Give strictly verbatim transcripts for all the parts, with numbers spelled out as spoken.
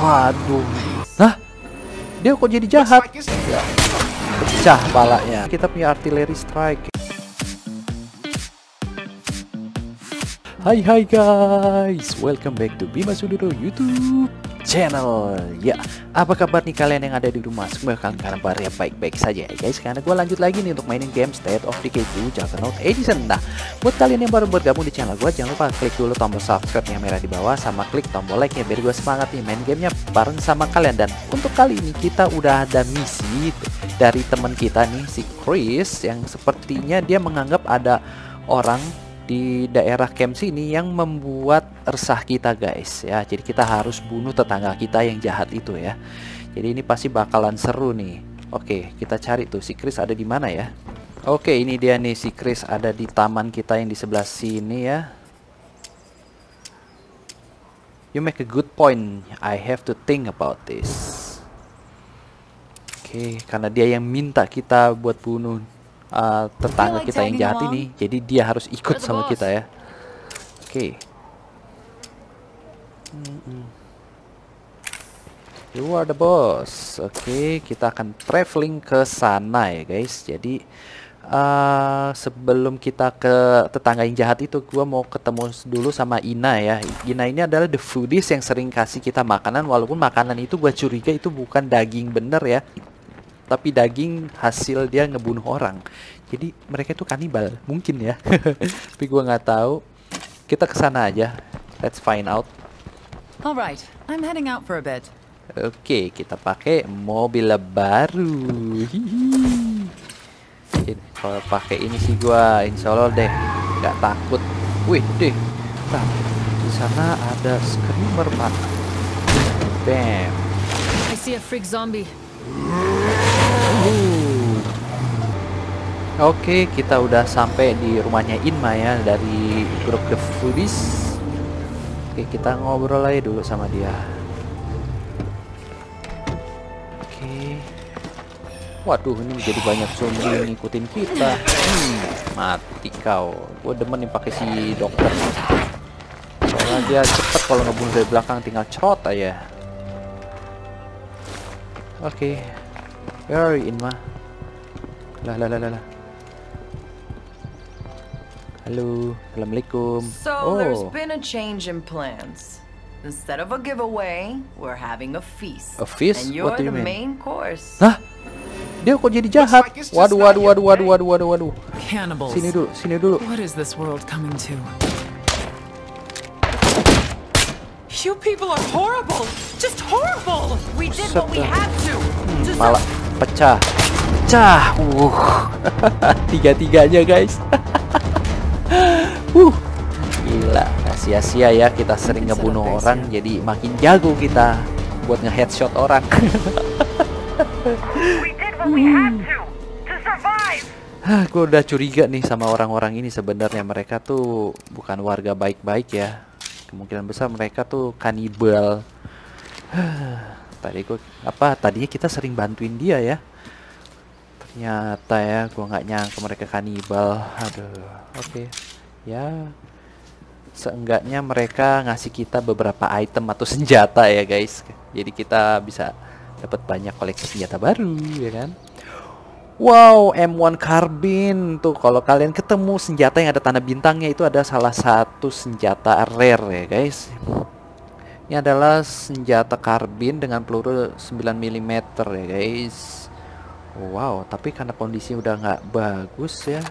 Waduh. Hah? Dia kok jadi jahat? Ya. Pecah palanya. Kita punya artillery strike. Hai hai guys, welcome back to Bima Sudiro YouTube channel. Ya, apa kabar nih kalian yang ada di rumah? Semoga kalian kabar ya baik-baik saja ya guys. Karena gue lanjut lagi nih untuk mainin game State of Decay dua Juggernaut Edition. Nah, buat kalian yang baru bergabung di channel gue, jangan lupa klik dulu tombol subscribe yang merah di bawah, sama klik tombol like nya biar gue semangat nih main gamenya bareng sama kalian. Dan untuk kali ini kita udah ada misi dari teman kita nih, si Chris, yang sepertinya dia menganggap ada orang di daerah camp sini yang membuat resah kita guys ya. Jadi kita harus bunuh tetangga kita yang jahat itu ya. Jadi ini pasti bakalan seru nih. Oke, kita cari tuh si Chris ada di mana ya. Oke, ini dia nih, si Chris ada di taman kita yang di sebelah sini ya. You make a good point. I have to think about this. Oke, karena dia yang minta kita buat bunuh Uh, tetangga kita yang jahat ini, jadi dia harus ikut sama kita ya. Oke. Okay. Mm -mm. You are the boss. Oke, okay, kita akan traveling ke sana ya guys. Jadi uh, sebelum kita ke tetangga yang jahat itu, gua mau ketemu dulu sama Ina ya. Ina ini adalah the foodies yang sering kasih kita makanan, walaupun makanan itu gua curiga itu bukan daging bener ya, tapi daging hasil dia ngebunuh orang. Jadi mereka itu kanibal mungkin ya. Tapi gua nggak tahu. Kita kesana aja. Let's find out. Alright, I'm heading out for a bit. Oke, okay, kita pakai mobil baru. Kalau pakai ini sih gua insya Allah deh nggak takut. Wih deh, nah, di sana ada screamer pak. Bam. I see a freak zombie. Oke, okay, kita udah sampai di rumahnya Inma ya, dari grup The Foodies. Oke, okay, kita ngobrol aja dulu sama dia. Oke. Okay. Waduh, ini jadi banyak zombie ngikutin kita. Hmm, mati kau. Gue demen nih pakai si dokter. Soalnya dia cepet kalau ngebunuh dari belakang, tinggal cerot aja. Oke. Okay. Where are you, Inma? Lah lah lah lah. Halo, assalamualaikum. So oh. There's been a change in plans. Instead of a giveaway, we're having a feast. A feast? And you're What do you the mean? main course. Hah? Dia kok jadi jahat? Waduh, waduh, waduh, waduh, waduh, waduh, waduh. Cannibals. Sini dulu, sini dulu. What is this world coming to? You people are horrible. Just horrible. We did what we had to. Hmm, malah pecah. Pecah. Uh. Tiga-tiganya, guys. uh. Gila, gak sia-sia ya kita sering ngebunuh orang, jadi makin jago kita buat nge-headshot orang. We did what we had to to survive. Hah, gue udah curiga nih sama orang-orang ini. Sebenarnya mereka tuh bukan warga baik-baik ya. Kemungkinan besar mereka tuh kanibal. Tadi gue apa? Tadinya kita sering bantuin dia ya. Ternyata ya, gue nggak nyangka mereka kanibal. Aduh, oke. Okay. Ya, seenggaknya mereka ngasih kita beberapa item atau senjata ya guys. Jadi kita bisa dapat banyak koleksi senjata baru ya kan. Wow, M one Carbine tuh, kalau kalian ketemu senjata yang ada tanda bintangnya itu ada salah satu senjata rare ya guys. Ini adalah senjata karbin dengan peluru sembilan milimeter ya guys. Wow, tapi karena kondisinya udah nggak bagus ya.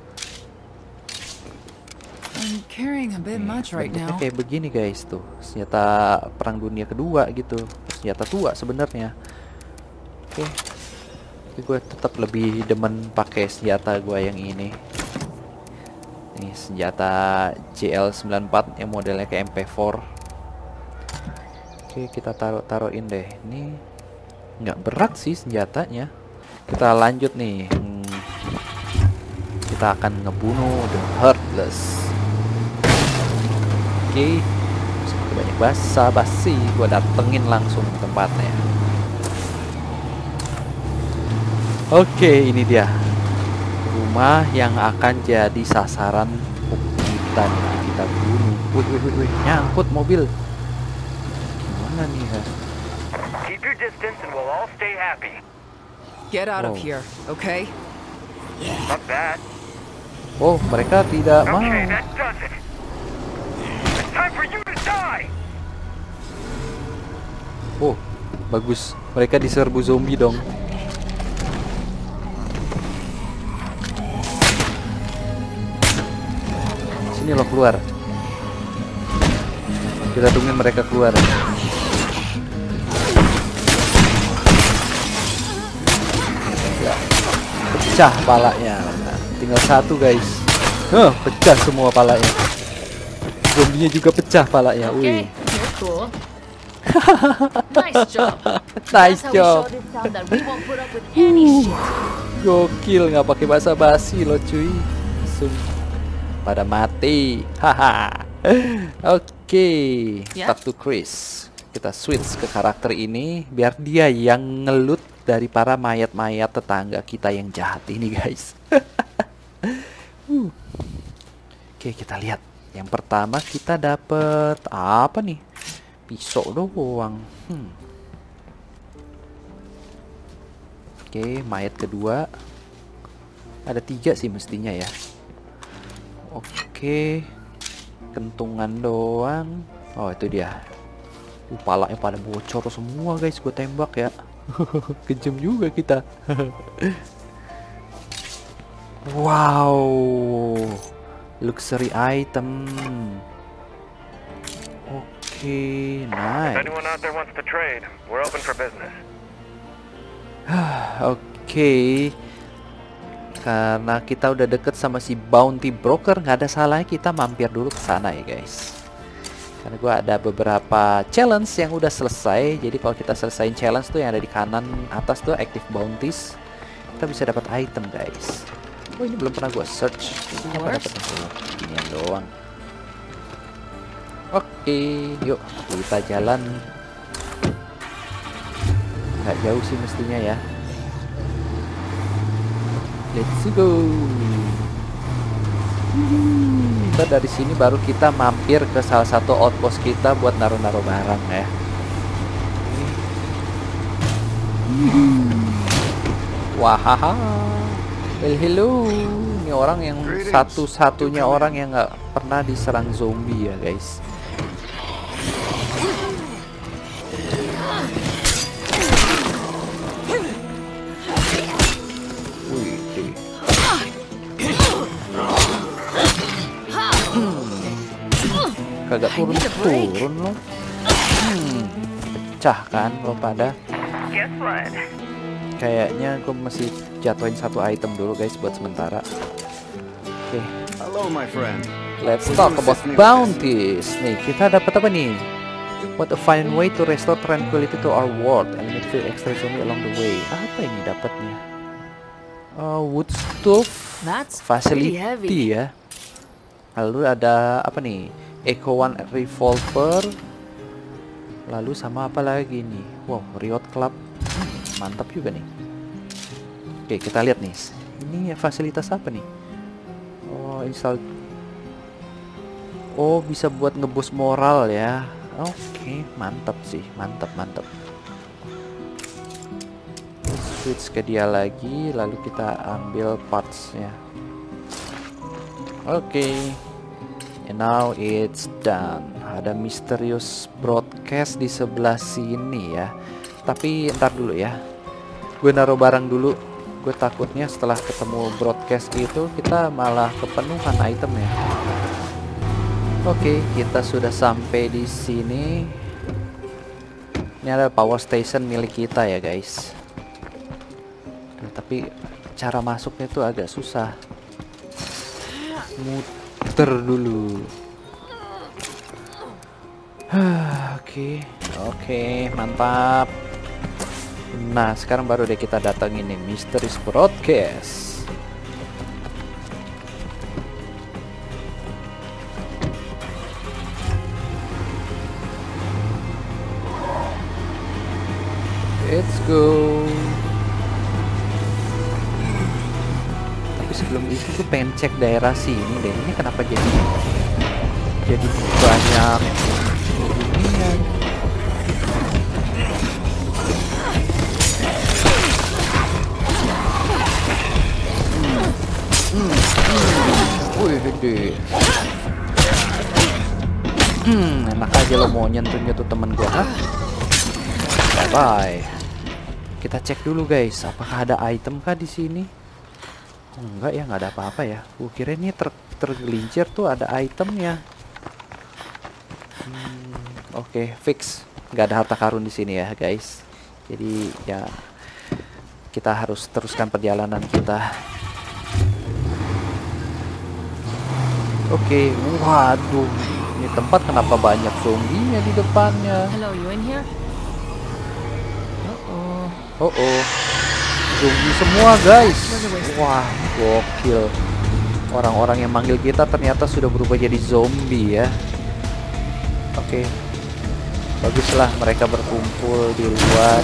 I'm carrying a bit much right now. Kayak begini guys tuh, senjata perang dunia kedua gitu, senjata tua sebenarnya. Oke. Okay. Gue tetap lebih demen pakai senjata gue yang ini. Ini senjata J L sembilan puluh empat yang modelnya kayak M P empat. Oke, kita taruh taruhin deh. Ini nggak berat sih senjatanya. Kita lanjut nih. Hmm. Kita akan ngebunuh The Heartless. Oke, banyak basa-basi. Gue datengin langsung ke tempatnya. Oke, ini dia rumah yang akan jadi sasaran kita nih. Kita bunuh. Wih, wih, wih, wih, nyangkut mobil. Gimana nih ya? your distance and we'll all stay happy. Get out Oh. of here, okay? Not bad. Oh, mereka tidak mau. Okay, that does it. It's time for you to die. Oh, bagus. Mereka diserbu zombie dong. Sini lo keluar. Kita tungguin mereka keluar. Ya, pecah palanya. Nah, tinggal satu guys. Huh, pecah semua palanya. Zombinya juga pecah palanya. Wih. You're cool. Nice job. Nice That's how we job. show this town that we won't put up with any shit. Gokil, nggak pakai basa-basi lo cuy. Langsung pada mati. Haha. Oke, Ya. talk to Chris. Kita switch ke karakter ini biar dia yang ngelut dari para mayat-mayat tetangga kita yang jahat ini guys. uh. Oke, kita lihat. Yang pertama kita dapet apa nih? Pisau doang. Hmm. Oke, mayat kedua. Ada tiga sih mestinya ya. Oke, kentungan doang. Oh, itu dia. Uh, palanya pada bocor semua guys. Gue tembak ya. Kejam juga kita. Wow, luxury item. Oke, If nice. anyone out there wants to trade, we're open for business. Oke, karena kita udah deket sama si bounty broker, nggak ada salahnya kita mampir dulu ke sana ya guys. Karena gua ada beberapa challenge yang udah selesai. Jadi kalau kita selesaiin challenge tuh yang ada di kanan atas tuh active bounties, kita bisa dapat item guys. Oh, ini belum pernah gua search. Apa dapat ini doang. Oke, yuk kita jalan. Nggak jauh sih mestinya ya. Let's go. Kita dari sini baru kita mampir ke salah satu outpost kita buat naruh-naruh barang ya. Wahaha. Well, hello. Ini orang yang satu-satunya orang yang nggak pernah diserang zombie ya guys. Kagak turun-turun lo. Hmm, pecah kan lo pada. Guess what? Kayaknya gue masih jatuhin satu item dulu guys buat sementara. Oke, Hello, my friend. let's talk about bounties. Nih, kita dapat apa nih? What a fine way to restore tranquility to our world. Eliminate few extra zombie along the way. Apa ini dapatnya? Uh, wood stove That's pretty heavy. facility ya. Lalu ada apa nih? Echo One revolver. Lalu sama apa lagi nih? Wow, Riot Club. Hmm, mantap juga nih. Oke, kita lihat nih. Ini fasilitas apa nih? Oh, install. Oh, bisa buat ngeboost moral ya. Oke, mantap sih. Mantap, mantap. Switch ke dia lagi, lalu kita ambil partsnya. Oke. And now it's done. Ada misterius broadcast di sebelah sini ya. Tapi ntar dulu ya. Gue naruh barang dulu. Gue takutnya setelah ketemu broadcast itu kita malah kepenuhan itemnya. Oke, kita sudah sampai di sini. Ini ada power station milik kita ya guys. Duh, tapi cara masuknya tuh agak susah. Muter dulu. Oke, oke, mantap. Nah, sekarang baru deh kita datang ini Mysteries Broadcast. Let's go. Tapi sebelum itu gue pengen cek daerah sini deh. Ini kenapa jadi jadi banyak ininya. Di. Hmm, enak aja lo mau nyentuh-nyentuh temen gua, ha? Bye bye. Kita cek dulu guys, apakah ada item kah di sini? Oh, enggak ya, nggak ada apa-apa ya. Gua kira ini ter tergelincir tuh ada itemnya. Hmm, Oke, okay, fix. Nggak ada harta karun di sini ya guys. Jadi ya kita harus teruskan perjalanan kita. Oke, okay. Waduh, ini tempat kenapa banyak zombinya di depannya? Hello, you in here? Uh-oh. Oh oh, zombie semua guys. Wah, gokil. Orang-orang yang manggil kita ternyata sudah berubah jadi zombie ya. Oke, okay. Baguslah mereka berkumpul di luar.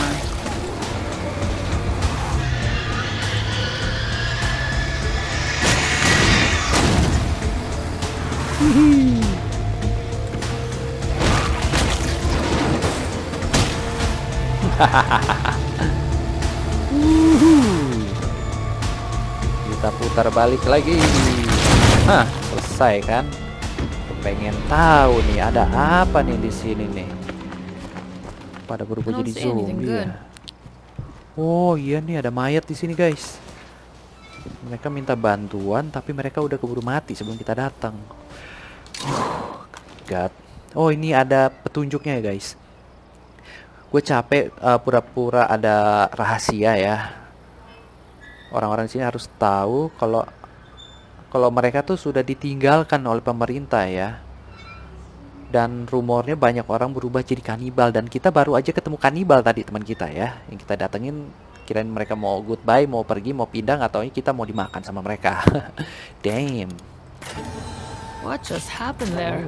Kita putar balik lagi. Hah, selesai kan? Pengen tahu nih ada apa nih di sini nih. Pada berubah jadi zombie ya. Oh iya nih ada mayat di sini guys. Mereka minta bantuan tapi mereka udah keburu mati sebelum kita datang. God. Oh ini ada petunjuknya ya guys. Gue capek uh, pura-pura ada rahasia ya. Orang-orang sini harus tahu kalau kalau mereka tuh sudah ditinggalkan oleh pemerintah ya. Dan rumornya banyak orang berubah jadi kanibal dan kita baru aja ketemu kanibal tadi teman kita ya. Yang kita datengin kirain mereka mau goodbye, mau pergi, mau pindah, atau kita mau dimakan sama mereka. Damn. What just happened there?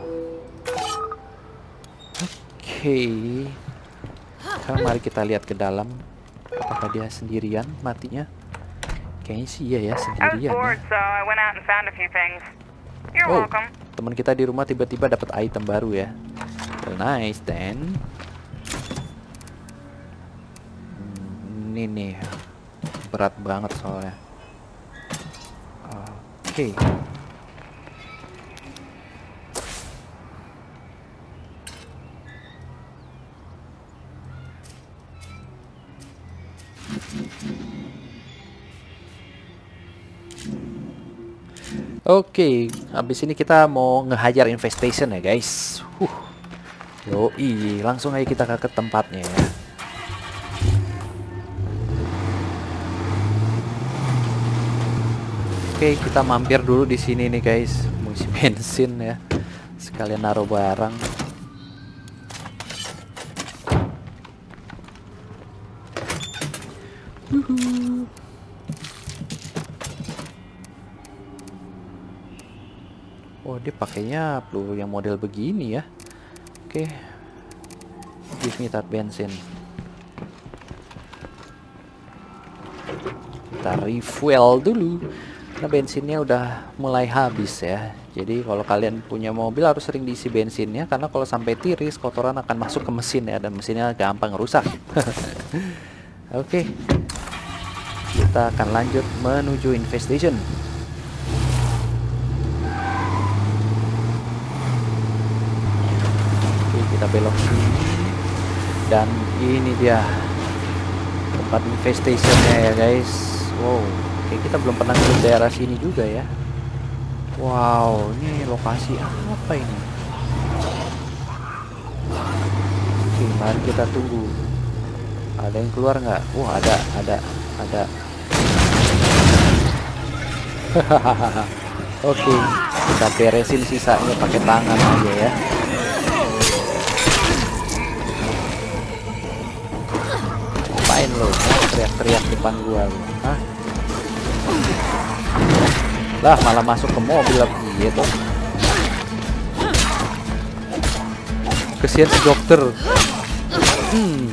Oke. Okay. Sekarang mari kita lihat ke dalam. Apakah dia sendirian matinya? Kayaknya sih iya ya, sendirian. Ya. Oh, teman kita di rumah tiba-tiba dapat item baru ya. Well, nice then. Hmm, ini nih berat banget soalnya. Oke. Okay. Oke, okay, habis ini kita mau ngehajar infestation ya guys. Huh. Yoi, langsung aja kita ke tempatnya ya. Oke, okay, kita mampir dulu di sini nih guys, mau isi bensin ya. Sekalian naruh barang. Uhuh. Oh, dia pakainya peluru yang model begini ya. Oke. Okay. Give me that bensin. Kita refuel dulu. Karena bensinnya udah mulai habis ya. Jadi kalau kalian punya mobil harus sering diisi bensinnya. Karena kalau sampai tiris, kotoran akan masuk ke mesin ya. Dan mesinnya gampang rusak. Oke. Okay. Kita akan lanjut menuju infestation. Kita belok sini dan ini dia tempat infestationnya ya guys. Wow, oke, kita belum pernah ke daerah sini juga ya. Wow, ini lokasi apa ini? Oke, mari kita tunggu. Ada yang keluar nggak? Wah, ada, ada, ada. Oke, kita beresin sisanya pakai tangan aja ya. Ngapain lo? Teriak-teriak depan gua lo. Hah? Lah malah masuk ke mobil lagi gitu. Kesian si dokter. Hmm.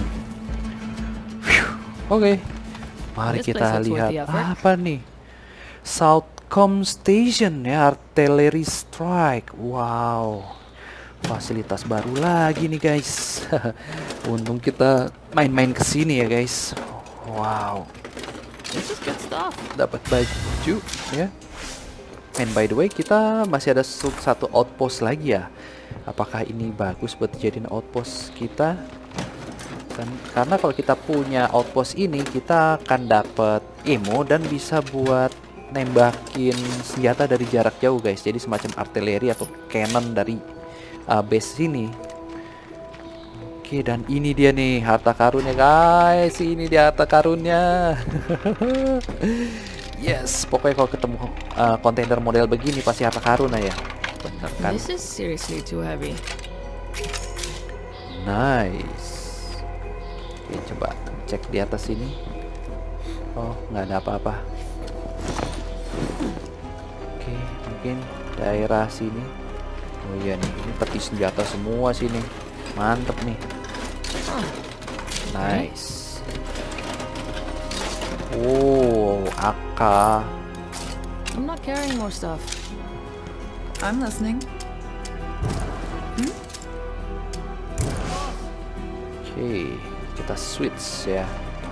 Oke. Okay. Mari kita lihat apa nih. Southcom Station ya, artillery strike. Wow. Fasilitas baru lagi nih guys. Untung kita main-main kesini ya guys. Wow. Dapat baju ya. And by the way, kita masih ada satu outpost lagi ya. Apakah ini bagus buat dijadiin outpost kita? Dan karena kalau kita punya outpost ini, kita akan dapat ammo dan bisa buat nembakin senjata dari jarak jauh guys. Jadi semacam artileri atau cannon dari uh, base sini. Oke, dan ini dia nih harta karunnya guys. Ini dia harta karunnya. Yes, pokoknya kalau ketemu uh, kontainer model begini pasti harta karun ya. Bener kan? This is seriously too heavy. Nice. Oke, coba cek di atas sini. Oh, nggak ada apa-apa. Oke, mungkin daerah sini. Oh iya nih, ini peti senjata semua sini. Mantep nih. Nice. Oh, A K. I'm not carrying more stuff. I'm listening. Oke, kita switch ya.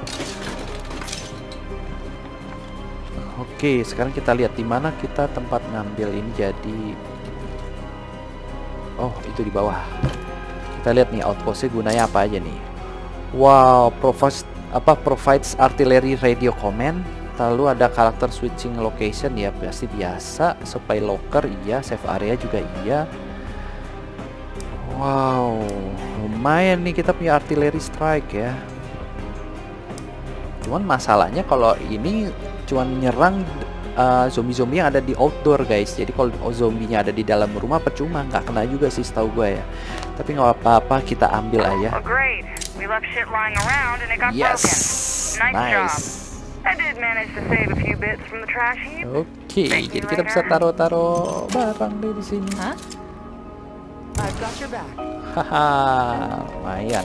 Oke, sekarang kita lihat di mana kita tempat ngambil ini jadi. Oh, itu di bawah. Kita lihat nih outpostnya gunanya apa aja nih. Wow, provides apa provides artillery radio command. Lalu ada karakter switching location ya, pasti biasa. Supply locker iya, save area juga iya. Wow, lumayan nih kita punya artillery strike ya. Cuman masalahnya kalau ini cuman nyerang uh, zombie-zombie yang ada di outdoor guys. Jadi kalau zombinya ada di dalam rumah percuma, nggak kena juga sih setahu gue ya. Tapi nggak apa-apa, kita ambil aja. Oh, great. We left shit lying around and it got Yes, broken. Nice, nice. job. I did manage to save a few bits from the trash heap. Oke, jadi kita bisa taruh-taruh barang deh di sini. Huh? I've got your back. Haha, lumayan.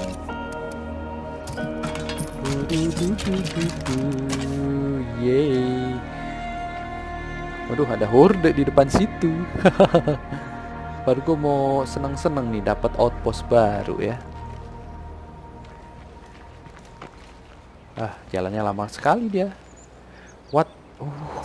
Yeay. Waduh, ada horde di depan situ. Baru gue mau seneng-seneng nih dapat outpost baru ya. Ah, jalannya lama sekali dia. What? Uh.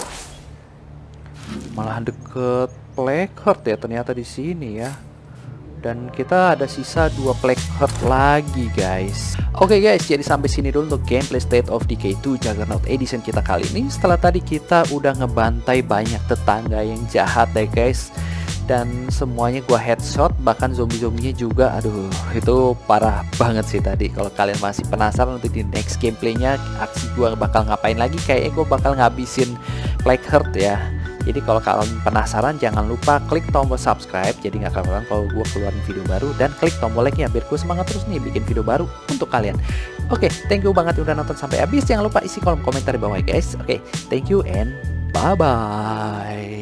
Malah deket Plague Heart ya ternyata di sini ya. Dan kita ada sisa dua Plague Heart lagi guys. Oke okay guys, jadi sampai sini dulu untuk gameplay State of Decay two Juggernaut Edition kita kali ini. Setelah tadi kita udah ngebantai banyak tetangga yang jahat deh guys. Dan semuanya gua headshot, bahkan zombie-zombinya juga. Aduh, itu parah banget sih tadi. Kalau kalian masih penasaran untuk di next gameplaynya aksi gua bakal ngapain lagi, kayaknya gua bakal ngabisin Plague Heart ya. Jadi kalau kalian penasaran, jangan lupa klik tombol subscribe jadi nggak ketinggalan kalau gue keluarin video baru, dan klik tombol like nya biar gue semangat terus nih bikin video baru untuk kalian. Oke, okay, thank you banget udah nonton sampai habis. Jangan lupa isi kolom komentar di bawah ya guys. Oke, okay, thank you and bye bye.